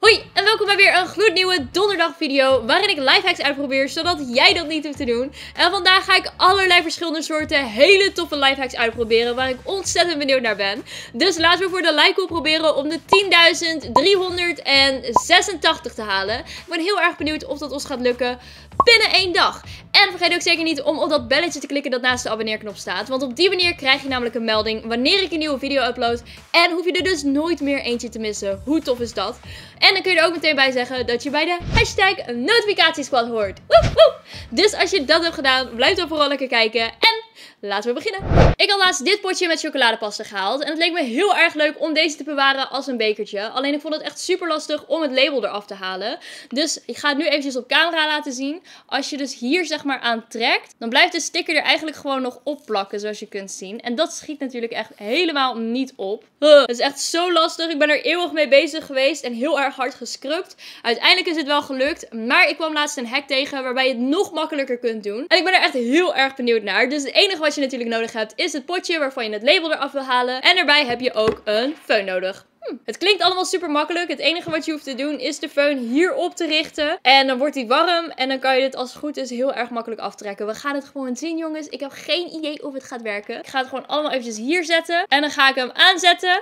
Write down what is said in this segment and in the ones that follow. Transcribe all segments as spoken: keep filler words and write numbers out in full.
Hoi en welkom bij weer een gloednieuwe donderdag video waarin ik lifehacks uitprobeer zodat jij dat niet hoeft te doen. En vandaag ga ik allerlei verschillende soorten hele toffe lifehacks uitproberen waar ik ontzettend benieuwd naar ben. Dus laten we voor de like goal proberen om de tienduizend driehonderdzesentachtig te halen. Ik ben heel erg benieuwd of dat ons gaat lukken binnen één dag. En vergeet ook zeker niet om op dat belletje te klikken dat naast de abonneerknop staat. Want op die manier krijg je namelijk een melding wanneer ik een nieuwe video upload. En hoef je er dus nooit meer eentje te missen. Hoe tof is dat? En dan kun je er ook meteen bij zeggen dat je bij de hashtag notificatiesquad hoort. Woep, woep. Dus als je dat hebt gedaan, blijf dan vooral lekker kijken. En laten we beginnen. Ik had laatst dit potje met chocoladepasta gehaald. En het leek me heel erg leuk om deze te bewaren als een bekertje. Alleen ik vond het echt super lastig om het label eraf te halen. Dus ik ga het nu eventjes op camera laten zien. Als je dus hier zeg maar aan trekt, dan blijft de sticker er eigenlijk gewoon nog op plakken, zoals je kunt zien. En dat schiet natuurlijk echt helemaal niet op. Huh, het is echt zo lastig. Ik ben er eeuwig mee bezig geweest en heel erg hard gescrubt. Uiteindelijk is het wel gelukt. Maar ik kwam laatst een hack tegen waarbij je het nog makkelijker kunt doen. En ik ben er echt heel erg benieuwd naar. Dus het enige wat je natuurlijk nodig hebt is het potje waarvan je het label eraf wil halen. En daarbij heb je ook een föhn nodig. Hm. Het klinkt allemaal super makkelijk. Het enige wat je hoeft te doen is de föhn hierop te richten. En dan wordt die warm. En dan kan je dit als het goed is heel erg makkelijk aftrekken. We gaan het gewoon zien, jongens. Ik heb geen idee of het gaat werken. Ik ga het gewoon allemaal eventjes hier zetten. En dan ga ik hem aanzetten.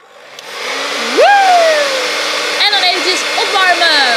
Woe! En dan eventjes opwarmen.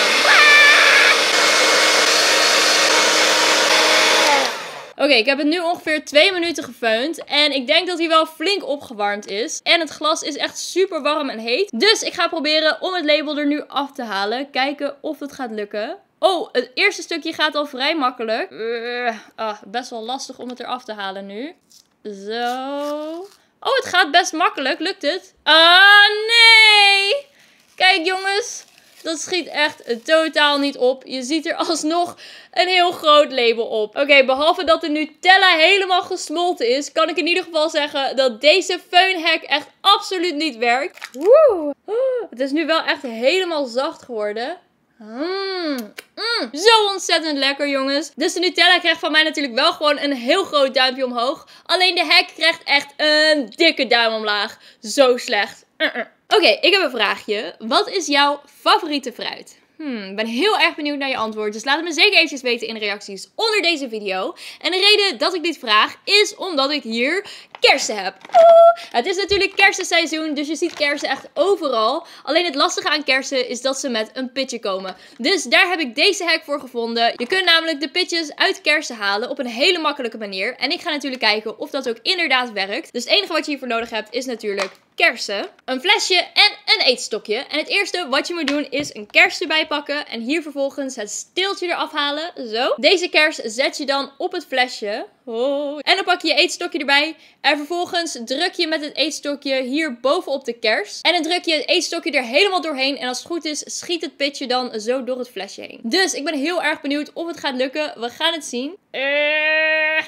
Oké, okay, ik heb het nu ongeveer twee minuten gefeund. En ik denk dat hij wel flink opgewarmd is. En het glas is echt super warm en heet. Dus ik ga proberen om het label er nu af te halen. Kijken of het gaat lukken. Oh, het eerste stukje gaat al vrij makkelijk. Uh, ah, best wel lastig om het eraf te halen nu. Zo. Oh, het gaat best makkelijk. Lukt het? Ah, nee! Kijk, jongens. Dat schiet echt totaal niet op. Je ziet er alsnog een heel groot label op. Oké, okay, behalve dat de Nutella helemaal gesmolten is, kan ik in ieder geval zeggen dat deze föhn hack echt absoluut niet werkt. Woe! Het is nu wel echt helemaal zacht geworden. Mm, mm, zo ontzettend lekker, jongens. Dus de Nutella krijgt van mij natuurlijk wel gewoon een heel groot duimpje omhoog. Alleen de hack krijgt echt een dikke duim omlaag. Zo slecht. Uh -uh. Oké, okay, ik heb een vraagje. Wat is jouw favoriete fruit? Hmm, ik ben heel erg benieuwd naar je antwoord. Dus laat het me zeker eventjes weten in de reacties onder deze video. En de reden dat ik dit vraag is omdat ik hier kersen heb. Oeh, het is natuurlijk kersenseizoen, dus je ziet kersen echt overal. Alleen het lastige aan kersen is dat ze met een pitje komen. Dus daar heb ik deze hack voor gevonden. Je kunt namelijk de pitjes uit kersen halen op een hele makkelijke manier. En ik ga natuurlijk kijken of dat ook inderdaad werkt. Dus het enige wat je hiervoor nodig hebt is natuurlijk kersen, een flesje en een eetstokje. En het eerste wat je moet doen is een kers erbij pakken en hier vervolgens het steeltje eraf halen. Zo. Deze kers zet je dan op het flesje. Oh. En dan pak je je eetstokje erbij en vervolgens druk je met het eetstokje hier bovenop de kers. En dan druk je het eetstokje er helemaal doorheen en als het goed is schiet het pitje dan zo door het flesje heen. Dus ik ben heel erg benieuwd of het gaat lukken. We gaan het zien. Uh, uh.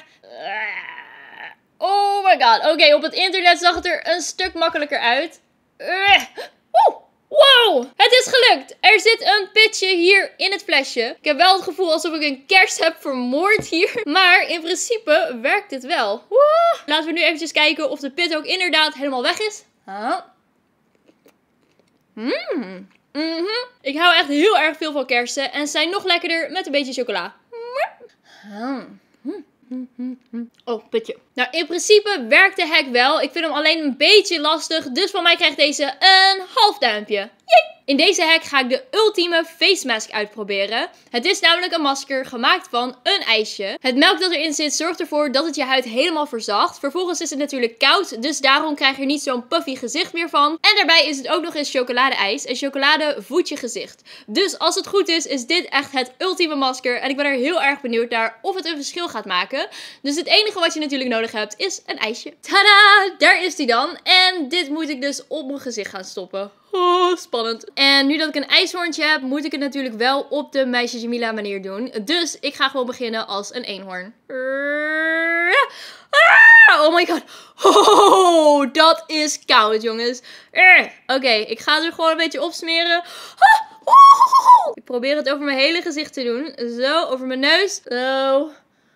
Oh my god. Oké, okay, op het internet zag het er een stuk makkelijker uit. Uh. Oeh. Wow, het is gelukt. Er zit een pitje hier in het flesje. Ik heb wel het gevoel alsof ik een kers heb vermoord hier. Maar in principe werkt dit wel. Woe. Laten we nu eventjes kijken of de pit ook inderdaad helemaal weg is. Huh. Mm. Mm-hmm. Ik hou echt heel erg veel van kersen. En ze zijn nog lekkerder met een beetje chocola. Hmm. Oh, pitje. Nou, in principe werkt de hack wel. Ik vind hem alleen een beetje lastig. Dus van mij krijgt deze een half duimpje. Yay! In deze hack ga ik de ultieme face mask uitproberen. Het is namelijk een masker gemaakt van een ijsje. Het melk dat erin zit zorgt ervoor dat het je huid helemaal verzacht. Vervolgens is het natuurlijk koud, dus daarom krijg je er niet zo'n puffy gezicht meer van. En daarbij is het ook nog eens chocoladeijs. En chocolade voedt je gezicht. Dus als het goed is, is dit echt het ultieme masker. En ik ben er heel erg benieuwd naar of het een verschil gaat maken. Dus het enige wat je natuurlijk nodig hebt is een ijsje. Tada! Daar is die dan. En dit moet ik dus op mijn gezicht gaan stoppen. Oh, spannend. En nu dat ik een ijshoorntje heb, moet ik het natuurlijk wel op de Meisje Jamila manier doen. Dus ik ga gewoon beginnen als een eenhoorn. Oh my god. Oh, dat is koud, jongens. Oké, okay, ik ga het er gewoon een beetje opsmeren. Ik probeer het over mijn hele gezicht te doen. Zo, over mijn neus. Zo.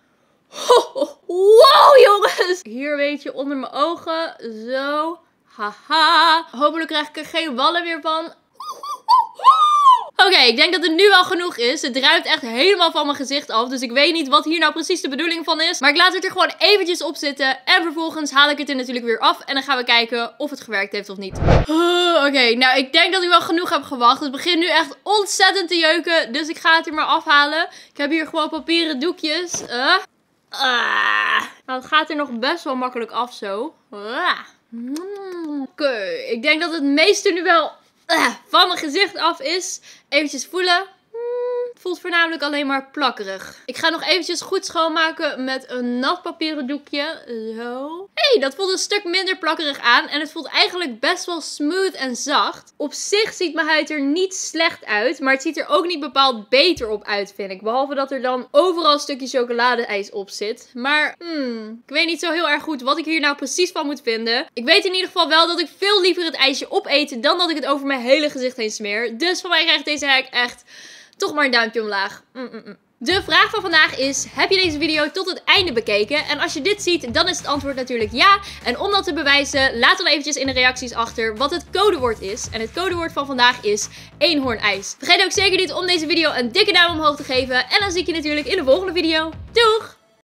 Wow, jongens. Hier een beetje onder mijn ogen. Zo. Haha. Hopelijk krijg ik er geen wallen meer van. ik denk dat het nu wel genoeg is. Het druipt echt helemaal van mijn gezicht af. Dus ik weet niet wat hier nou precies de bedoeling van is. Maar ik laat het er gewoon eventjes op zitten. En vervolgens haal ik het er natuurlijk weer af. En dan gaan we kijken of het gewerkt heeft of niet. Uh, Oké, okay, nou ik denk dat ik wel genoeg heb gewacht. Het begint nu echt ontzettend te jeuken. Dus ik ga het er maar afhalen. Ik heb hier gewoon papieren doekjes. Uh. Uh. Nou, het gaat er nog best wel makkelijk af zo. Uh. Mm. Oké, okay. Ik denk dat het meeste nu wel uh, van mijn gezicht af is. Eventjes voelen. Het voelt voornamelijk alleen maar plakkerig. Ik ga nog eventjes goed schoonmaken met een nat papieren doekje. Zo. Hé, hey, dat voelt een stuk minder plakkerig aan. En het voelt eigenlijk best wel smooth en zacht. Op zich ziet mijn huid er niet slecht uit. Maar het ziet er ook niet bepaald beter op uit, vind ik. Behalve dat er dan overal een stukje chocoladeijs op zit. Maar, hmm, ik weet niet zo heel erg goed wat ik hier nou precies van moet vinden. Ik weet in ieder geval wel dat ik veel liever het ijsje opeet dan dat ik het over mijn hele gezicht heen smeer. Dus voor mij krijgt deze hack echt toch maar een duimpje omlaag. Mm -mm -mm. De vraag van vandaag is, heb je deze video tot het einde bekeken? En als je dit ziet, dan is het antwoord natuurlijk ja. En om dat te bewijzen, laat dan eventjes in de reacties achter wat het codewoord is. En het codewoord van vandaag is eenhoornijs. Vergeet ook zeker niet om deze video een dikke duim omhoog te geven. En dan zie ik je natuurlijk in de volgende video. Doeg!